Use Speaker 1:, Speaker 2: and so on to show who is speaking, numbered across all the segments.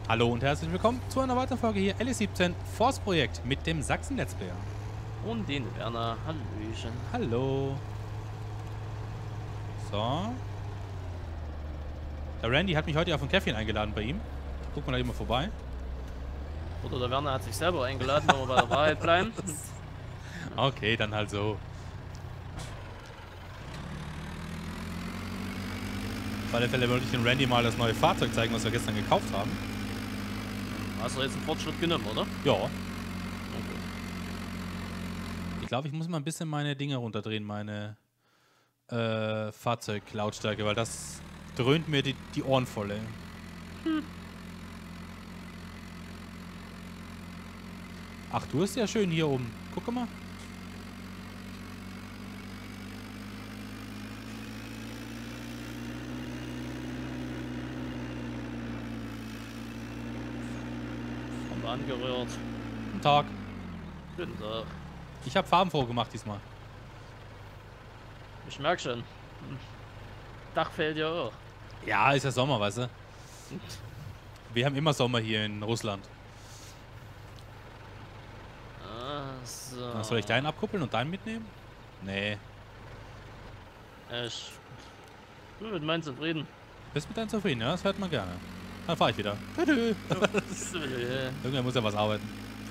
Speaker 1: Hallo und herzlich willkommen zu einer weiteren Folge hier LS17 Force Projekt mit dem Sachsen Let's Player.
Speaker 2: Und den Werner. Hallöchen.
Speaker 1: Hallo. So. Der Randy hat mich heute auf ein Käffchen eingeladen bei ihm. Guck mal da immer vorbei.
Speaker 2: Oder der Werner hat sich selber eingeladen, wenn wir bei der Wahrheit bleiben.
Speaker 1: Okay, dann halt so. Auf alle Fälle wollte ich dem Randy mal das neue Fahrzeug zeigen, was wir gestern gekauft haben.
Speaker 2: Hast du jetzt einen Fortschritt genommen, oder?
Speaker 1: Ja.
Speaker 2: Okay.
Speaker 1: Ich glaube, ich muss mal ein bisschen meine Dinge runterdrehen, meine Fahrzeuglautstärke, weil das dröhnt mir die Ohren voll, ey. Ach, du bist ja schön hier oben. Guck mal.
Speaker 2: Haben wir angerührt.
Speaker 1: Guten Tag.
Speaker 2: Guten Tag.
Speaker 1: Ich habe farbenfroh gemacht diesmal.
Speaker 2: Ich merke schon. Dach fällt ja auch.
Speaker 1: Ja, ist ja Sommer, weißt du. Wir haben immer Sommer hier in Russland.
Speaker 2: So.
Speaker 1: Soll ich deinen abkuppeln und deinen mitnehmen? Nee.
Speaker 2: Ich bin mit meinen zufrieden.
Speaker 1: Bist mit deinen zufrieden, ja? Das hört man gerne. Dann fahre ich wieder. Irgendwer muss ja was arbeiten.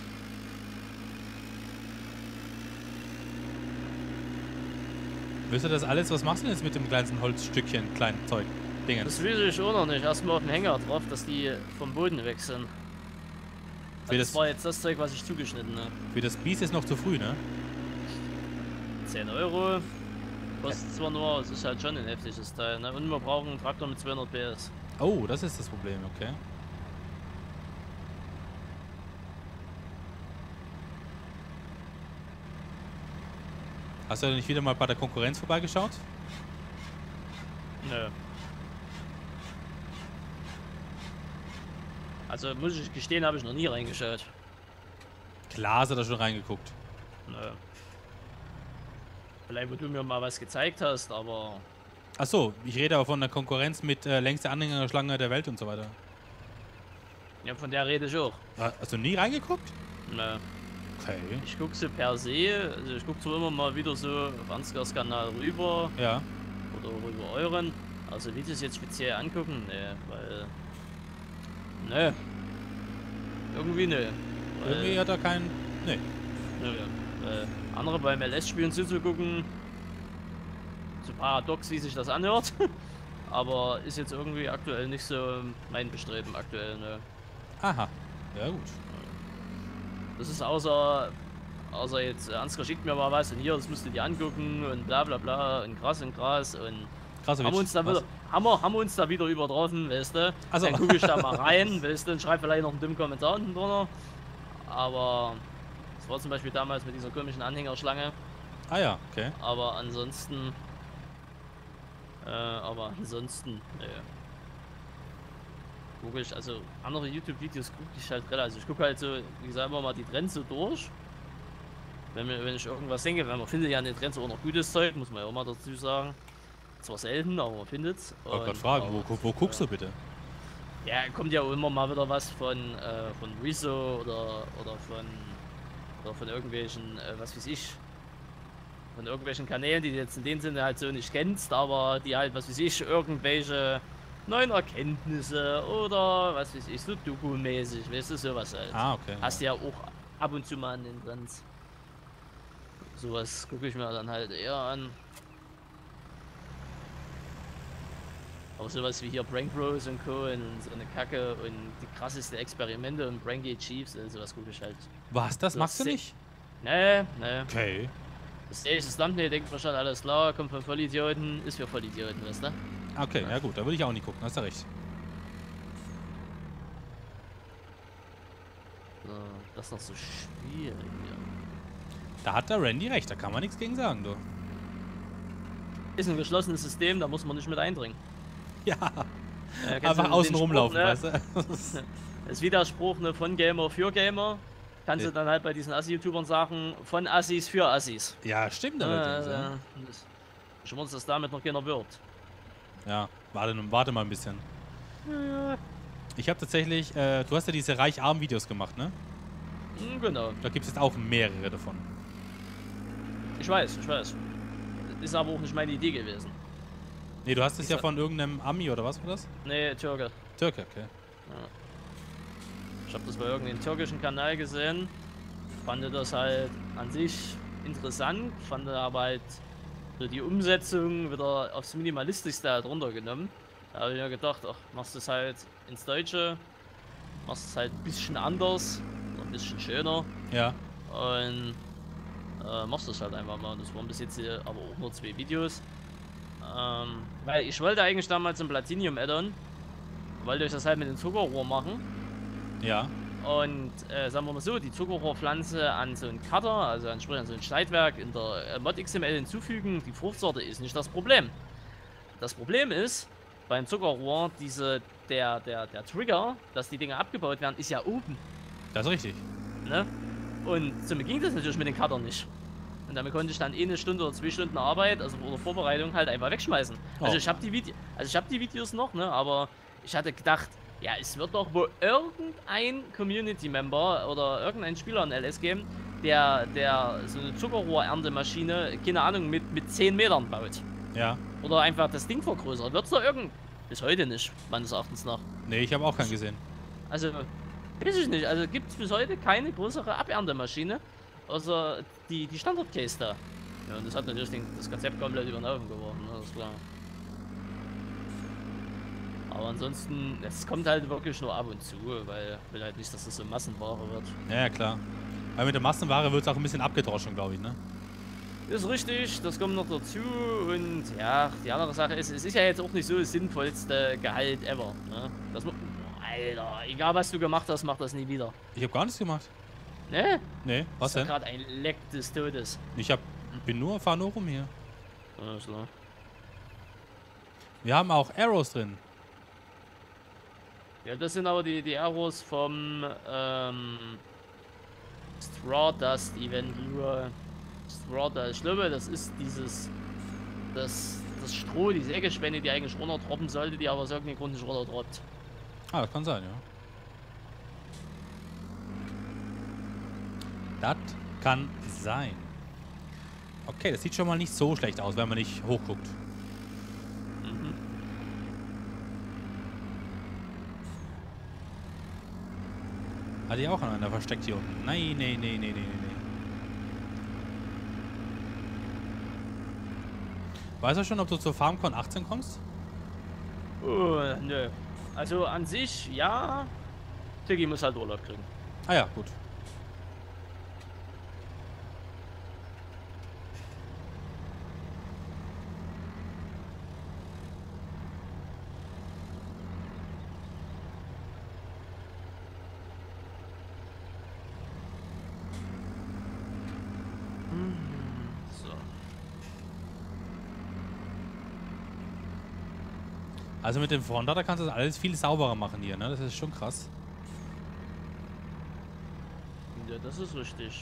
Speaker 1: Willst du das alles? Was machst du denn jetzt mit dem kleinsten Holzstückchen, kleinen Zeug, Dingen?
Speaker 2: Das will ich auch noch nicht. Erstmal auf den Hänger drauf, dass die vom Boden weg sind. Das war jetzt das Zeug, was ich zugeschnitten habe.
Speaker 1: Für das Biest ist noch zu früh, ne?
Speaker 2: 10 Euro. Kostet zwar nur, es ist halt schon ein heftiges Teil, ne? Und wir brauchen einen Traktor mit 200 PS.
Speaker 1: Oh, das ist das Problem, okay. Hast du denn nicht wieder mal bei der Konkurrenz vorbeigeschaut?
Speaker 2: Nö. Also muss ich gestehen, habe ich noch nie reingeschaut.
Speaker 1: Klar, hast du da schon reingeguckt.
Speaker 2: Nö. Vielleicht, wo du mir mal was gezeigt hast, aber...
Speaker 1: Achso, ich rede aber von der Konkurrenz mit längste Anhängerschlange der Welt und so weiter.
Speaker 2: Ja, von der rede ich auch.
Speaker 1: Hast du nie reingeguckt?
Speaker 2: Nö.
Speaker 1: Okay.
Speaker 2: Ich gucke sie per se, also ich gucke zwar immer mal wieder so auf Ansgars Kanal rüber.
Speaker 1: Ja.
Speaker 2: Oder rüber euren. Also Videos jetzt speziell angucken, ne, weil... Ne. Irgendwie ne.
Speaker 1: Irgendwie hat er keinen... Nee.
Speaker 2: Nö. Andere beim LS-Spielen zuzugucken, so paradox, wie sich das anhört, aber ist jetzt irgendwie aktuell nicht so mein Bestreben aktuell, ne.
Speaker 1: Aha. Ja gut.
Speaker 2: Das ist außer jetzt, Ansgar schickt mir mal was und hier, das müsst ihr dir angucken und bla bla bla und krass und
Speaker 1: Krass,
Speaker 2: haben wir uns da wieder übertroffen, weißt du.
Speaker 1: Also.
Speaker 2: Dann gucke ich da mal rein, weißt du, und schreibe vielleicht noch einen dummen Kommentar unten drunter. Aber das war zum Beispiel damals mit dieser komischen Anhängerschlange.
Speaker 1: Ah ja, okay.
Speaker 2: Aber ansonsten, nee. Gucke ich, also andere YouTube-Videos gucke ich halt relativ. Also ich gucke halt so, wie gesagt, immer mal die Trends so durch. Wenn ich irgendwas denke, weil man findet ja in den Trends auch noch gutes Zeug, muss man ja auch mal dazu sagen. Zwar selten, aber man findet es.
Speaker 1: Ich wollte gerade fragen, wo guckst du bitte?
Speaker 2: Ja, kommt ja immer mal wieder was von Rezo oder von irgendwelchen, was weiß ich, von irgendwelchen Kanälen, die du jetzt in dem Sinne halt so nicht kennst, aber die halt, was weiß ich, irgendwelche neuen Erkenntnisse oder was weiß ich, so Doku-mäßig, weißt du, sowas halt.
Speaker 1: Ah, okay.
Speaker 2: Hast du ja auch ab und zu mal an den Trends. Sowas gucke ich mir dann halt eher an. Aber sowas wie hier Prank Bros und Co. und so eine Kacke und die krasseste Experimente und Pranky Chiefs, also sowas gucke ich halt.
Speaker 1: Was, das machst du nicht?
Speaker 2: Nee.
Speaker 1: Okay.
Speaker 2: Das sehe ich das Thumbnail, denkt man schon, alles klar, kommt von Vollidioten, ist für Vollidioten, weißt du?
Speaker 1: Okay, ja gut, da würde ich auch nicht gucken, hast du recht.
Speaker 2: So, das ist noch so schwierig hier.
Speaker 1: Da hat der Randy recht, da kann man nichts gegen sagen, du.
Speaker 2: Ist ein geschlossenes System, da muss man nicht mit eindringen.
Speaker 1: Ja.
Speaker 2: Kennst
Speaker 1: Einfach
Speaker 2: du
Speaker 1: außen
Speaker 2: den
Speaker 1: rumlaufen,
Speaker 2: Spruch, ne?
Speaker 1: weißt du?
Speaker 2: Das ist wie der Spruch, ne, von Gamer für Gamer. Kannst du dann halt bei diesen Assi-YouTubern sagen, von Assis für Assis.
Speaker 1: Ja, stimmt allerdings, ja.
Speaker 2: Ich wundere, dass damit noch keiner wirbt.
Speaker 1: Ja, warte mal ein bisschen. Ich habe tatsächlich, du hast ja diese Reich-Arm-Videos gemacht, ne?
Speaker 2: Genau.
Speaker 1: Da gibt es jetzt auch mehrere davon.
Speaker 2: Ich weiß. Ist aber auch nicht meine Idee gewesen.
Speaker 1: Nee, du hast es ja von irgendeinem Ami oder was war das?
Speaker 2: Nee, Türke.
Speaker 1: Türke, okay.
Speaker 2: Ja. Ich habe das bei irgendeinem türkischen Kanal gesehen. Fand das halt an sich interessant. Fand aber halt so die Umsetzung wieder aufs Minimalistischste halt runtergenommen. Da habe ich mir gedacht, ach, machst du es halt ins Deutsche. Machst es halt ein bisschen anders. Ein bisschen schöner.
Speaker 1: Ja.
Speaker 2: Und machst das halt einfach mal. Und das waren bis jetzt aber auch nur 2 Videos. Weil ich wollte eigentlich damals ein Platinum Add-on. Wollte ich das halt mit dem Zuckerrohr machen.
Speaker 1: Ja.
Speaker 2: Und sagen wir mal so, die Zuckerrohrpflanze an so ein Cutter, also entsprechend so ein Schneidwerk in der Mod XML hinzufügen, die Fruchtsorte ist nicht das Problem. Das Problem ist, beim Zuckerrohr, der Trigger, dass die Dinge abgebaut werden, ist ja oben.
Speaker 1: Das ist richtig.
Speaker 2: Ne? Und somit ging das natürlich mit den Cutter nicht. Und damit konnte ich dann 1 Stunde oder 2 Stunden Arbeit, also oder Vorbereitung, halt einfach wegschmeißen. Also ich habe die Videos noch, ne? Aber ich hatte gedacht, ja, es wird doch wohl irgendein Community-Member oder irgendein Spieler in LS geben, der so eine Zuckerrohrerntemaschine, keine Ahnung, mit 10 Metern baut.
Speaker 1: Ja.
Speaker 2: Oder einfach das Ding vergrößert. Wird's da bis heute nicht, meines Erachtens nach.
Speaker 1: Nee, ich habe auch keinen gesehen.
Speaker 2: Also, weiß ich nicht. Also gibt es bis heute keine größere Aberntemaschine, außer die Standard-Case da. Ja, und das hat natürlich das Konzept komplett über den Haufen geworfen, ne? Das ist klar. Aber ansonsten, es kommt halt wirklich nur ab und zu, weil ich will halt nicht, dass das so Massenware wird.
Speaker 1: Ja, klar. Weil mit der Massenware wird es auch ein bisschen abgedroschen, glaube ich, ne?
Speaker 2: Ist richtig, das kommt noch dazu und ja, die andere Sache ist, es ist ja jetzt auch nicht so das sinnvollste Gehalt ever, ne? Alter, egal was du gemacht hast, mach das nie wieder.
Speaker 1: Ich habe gar nichts gemacht.
Speaker 2: Ne?
Speaker 1: Nee, was
Speaker 2: Das
Speaker 1: denn?
Speaker 2: ist gerade ein Leck des Todes.
Speaker 1: Fahr nur rum hier.
Speaker 2: Ja, ist klar.
Speaker 1: Wir haben auch Arrows drin.
Speaker 2: Ja, das sind aber die Arrows vom Straw Dust Event. Straw Dust. Ich glaube, das ist das Stroh, die Sägespende, die eigentlich runtertroppen sollte, die aber aus irgendeinem Grund nicht runtertroppt.
Speaker 1: Ah, das kann sein, ja. Das kann sein. Okay, das sieht schon mal nicht so schlecht aus, wenn man nicht hochguckt.
Speaker 2: Mhm.
Speaker 1: Hatte ich auch an einer versteckt hier unten. Nein, nein, nein, nein, nein, nein. Weißt du schon, ob du zur FarmCon 18 kommst?
Speaker 2: Nö. Also an sich, ja. Tiggy muss halt Urlaub kriegen.
Speaker 1: Ah ja, gut.
Speaker 2: So.
Speaker 1: Also mit dem Frontlader kannst du das alles viel sauberer machen hier, ne? Das ist schon krass.
Speaker 2: Ja, das ist richtig.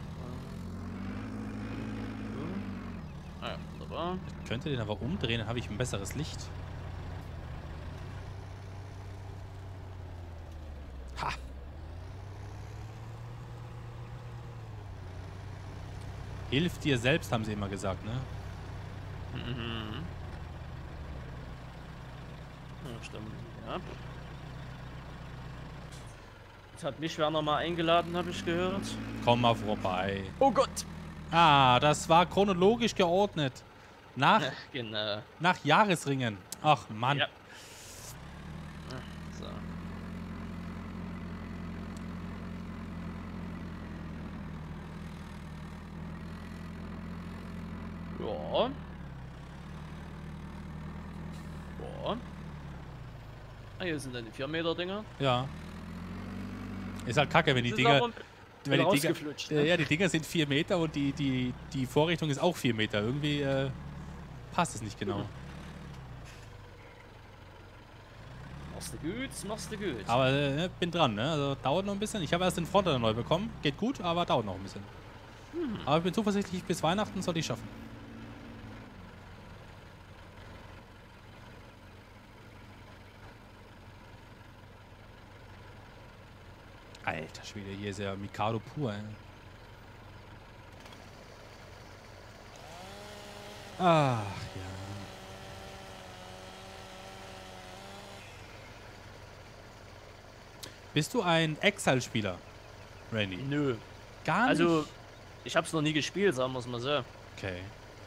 Speaker 2: Ja, wunderbar.
Speaker 1: Ich könnte den aber umdrehen, dann habe ich ein besseres Licht. Ha! Hilf dir selbst, haben sie immer gesagt, ne?
Speaker 2: Mhm. Ja, stimmt. Ja. Jetzt hat mich Werner mal eingeladen, habe ich gehört.
Speaker 1: Komm mal vorbei.
Speaker 2: Oh Gott!
Speaker 1: Ah, das war chronologisch geordnet. Nach
Speaker 2: Genau.
Speaker 1: Jahresringen. Ach, Mann.
Speaker 2: Ja. So. Ja. Ja. Ah, hier sind dann die 4 Meter Dinger.
Speaker 1: Ja. Ist halt kacke, wenn die
Speaker 2: Das ist
Speaker 1: Dinger...
Speaker 2: aber
Speaker 1: Wenn die Dinger
Speaker 2: rausgeflutscht, ne?
Speaker 1: ja, die Dinger sind 4 Meter und die Vorrichtung ist auch 4 Meter. Irgendwie passt es nicht genau.
Speaker 2: Machst du gut, machst du gut.
Speaker 1: Aber bin dran, ne? Also dauert noch ein bisschen. Ich habe erst den Frontlader neu bekommen. Geht gut, aber dauert noch ein bisschen. Aber ich bin zuversichtlich, bis Weihnachten soll ich schaffen. Alter Schwede, hier ist ja Mikado pur, ey. Ach ja. Bist du ein Exile-Spieler, Randy?
Speaker 2: Nö.
Speaker 1: Gar nicht?
Speaker 2: Also, ich hab's noch nie gespielt, sagen wir es mal so.
Speaker 1: Okay.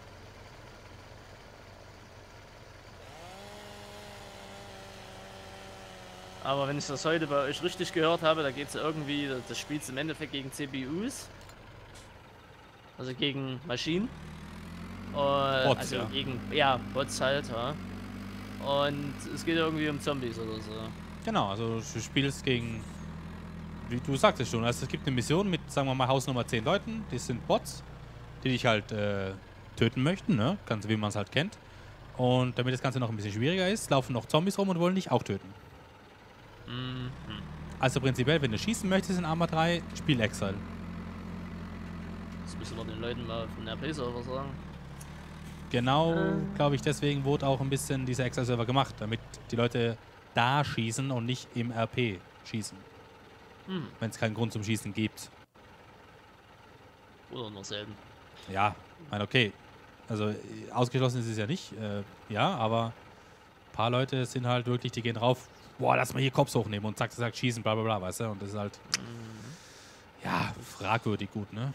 Speaker 2: Aber wenn ich das heute bei euch richtig gehört habe, da geht es irgendwie, das spielt im Endeffekt gegen CPUs. Also gegen Maschinen.
Speaker 1: Bots,
Speaker 2: also
Speaker 1: ja.
Speaker 2: gegen, ja, Bots halt, ja. Und es geht irgendwie um Zombies oder so.
Speaker 1: Genau, also du spielst gegen, wie du sagtest schon, also es gibt eine Mission mit, sagen wir mal, Hausnummer 10 Leuten, die sind Bots, die dich halt töten möchten, ne? Ganz wie man es halt kennt. Und damit das Ganze noch ein bisschen schwieriger ist, laufen noch Zombies rum und wollen dich auch töten.
Speaker 2: Mhm.
Speaker 1: Also prinzipiell, wenn du schießen möchtest in Arma 3, spiel Exile.
Speaker 2: Das müssen wir den Leuten mal auf den RP-Server sagen.
Speaker 1: Genau, glaube ich, deswegen wurde auch ein bisschen dieser Exile-Server gemacht, damit die Leute da schießen und nicht im RP schießen. Wenn es keinen Grund zum Schießen gibt.
Speaker 2: Oder nur selten.
Speaker 1: Ja, ich meine, okay. Also ausgeschlossen ist es ja nicht, ja, aber ein paar Leute sind halt wirklich, die gehen drauf, boah, lass mal hier Cops hochnehmen und zack, zack, schießen, bla bla bla, weißt du? Und das ist halt, ja, fragwürdig gut, ne?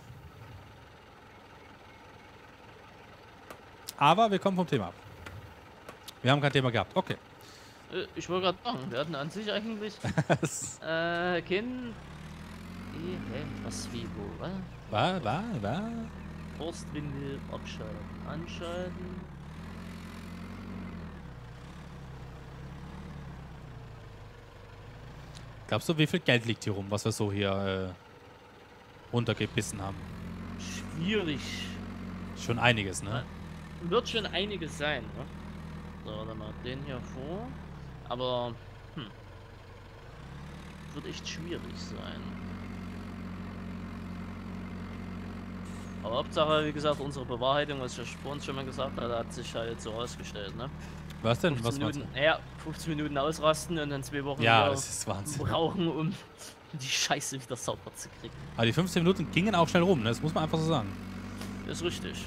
Speaker 1: Aber wir kommen vom Thema ab. Wir haben kein Thema gehabt, okay.
Speaker 2: Ich wollte gerade sagen, wir hatten an sich eigentlich kein... Was, wie, wo, was?
Speaker 1: Was?
Speaker 2: Forstwindel abschalten, anschalten.
Speaker 1: Glaubst du, wie viel Geld liegt hier rum, was wir so hier runtergebissen haben?
Speaker 2: Schwierig.
Speaker 1: Schon einiges, ne?
Speaker 2: Wird schon einiges sein, ne? So, warte mal, den hier vor. Aber, wird echt schwierig sein. Aber Hauptsache, wie gesagt, unsere Bewahrheitung, was ich vorhin schon mal gesagt habe, hat sich halt so ausgestellt, ne?
Speaker 1: Was denn?
Speaker 2: 15
Speaker 1: Was meinst
Speaker 2: Minuten,
Speaker 1: du?
Speaker 2: ja, 15 Minuten ausrasten und dann 2 Wochen
Speaker 1: Ja,
Speaker 2: wieder
Speaker 1: das ist Wahnsinn.
Speaker 2: brauchen, um die Scheiße wieder sauber zu kriegen.
Speaker 1: Aber die 15 Minuten gingen auch schnell rum, ne? Das muss man einfach so sagen.
Speaker 2: Das ist richtig.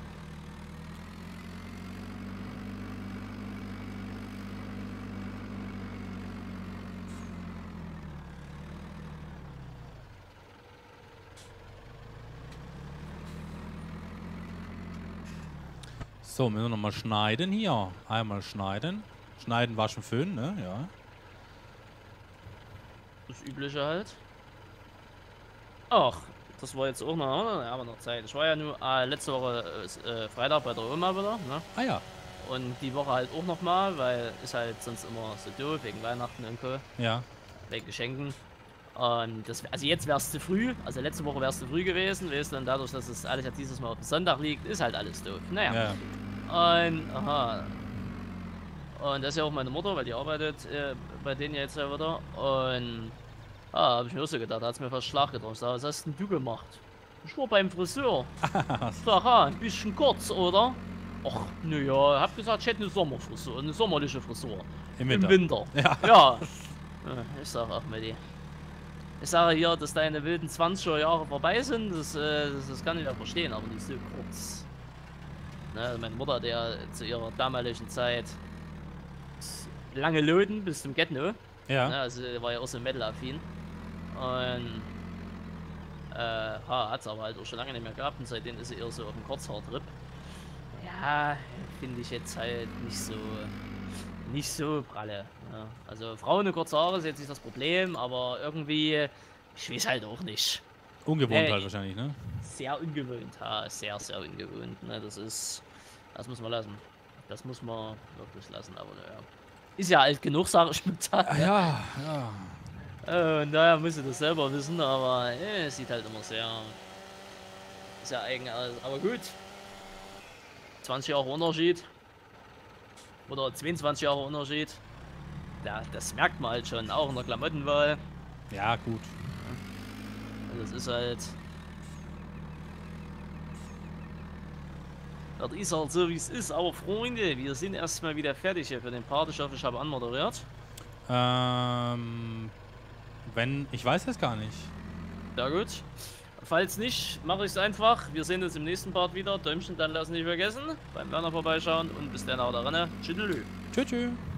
Speaker 1: So, müssen wir nochmal schneiden hier. Einmal schneiden. Schneiden, waschen, föhnen, ne? Ja.
Speaker 2: Das Übliche halt. Ach, das war jetzt auch noch, aber noch Zeit. Ich war ja nur letzte Woche Freitag bei der Oma wieder, ne?
Speaker 1: Ah ja.
Speaker 2: Und die Woche halt auch nochmal, weil ist halt sonst immer so doof, wegen Weihnachten und Co.
Speaker 1: Ja.
Speaker 2: Wegen Geschenken. Und das, also jetzt wär's zu früh, also letzte Woche wär's zu früh gewesen, weißt du, und dadurch, dass es alles ja dieses Mal auf dem Sonntag liegt, ist halt alles doof. Naja.
Speaker 1: Ja.
Speaker 2: Und, aha. Und das ist ja auch meine Mutter, weil die arbeitet bei denen ja jetzt ja wieder. Und, hab ich mir auch so gedacht, da hat's mir fast Schlag getroffen. Ich sag, was hast denn du gemacht? Ich war beim Friseur. Ich sag, ein bisschen kurz, oder? Ach, naja, hab gesagt, ich hätte eine Sommerfrisur, eine sommerliche Frisur.
Speaker 1: Im Winter.
Speaker 2: Im Winter.
Speaker 1: Ja.
Speaker 2: Ja. Ich sag, ach, Medi. Ich sage hier, dass deine wilden 20er Jahre vorbei sind, das kann ich ja verstehen, aber nicht so kurz. Ne, meine Mutter hat ja zu ihrer damaligen Zeit lange Loden bis zum Get-No.
Speaker 1: Ja.
Speaker 2: Ne, also war ja auch so Metal-affin. Und hat es aber halt auch schon lange nicht mehr gehabt und seitdem ist sie eher so auf dem Kurzhaartrip. Ja, finde ich jetzt halt nicht so pralle. Ne? Also Frauen und kurze Haare ist jetzt nicht das Problem, aber irgendwie, ich weiß halt auch nicht.
Speaker 1: Ungewohnt halt wahrscheinlich, ne?
Speaker 2: Sehr ungewohnt, ja, sehr, sehr ungewohnt. Ne? Das muss man lassen. Das muss man wirklich lassen, aber naja. Ist ja alt genug, sage ich mit da.
Speaker 1: Ja, ja.
Speaker 2: Naja, muss ich das selber wissen, aber es sieht halt immer sehr eigen aus. Aber gut. 20 Jahre Unterschied. Oder 22 Jahre Unterschied. Ja, das merkt man halt schon, auch in der Klamottenwahl.
Speaker 1: Ja, gut.
Speaker 2: Das ist halt. Das ist halt so, wie es ist. Aber Freunde, wir sind erstmal wieder fertig hier für den Part. Ich hoffe, ich habe anmoderiert.
Speaker 1: Wenn, ich weiß es gar nicht.
Speaker 2: Ja gut. Falls nicht, mache ich es einfach. Wir sehen uns im nächsten Part wieder. Däumchen dann lassen nicht vergessen. Beim Werner vorbeischauen und bis dann auch da rein. Tschüss.
Speaker 1: Tschüss.